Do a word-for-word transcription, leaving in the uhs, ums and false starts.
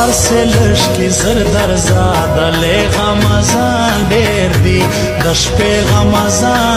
ارسه لشکی زر در زاده لی غمزان دیر دی د شپې غمزان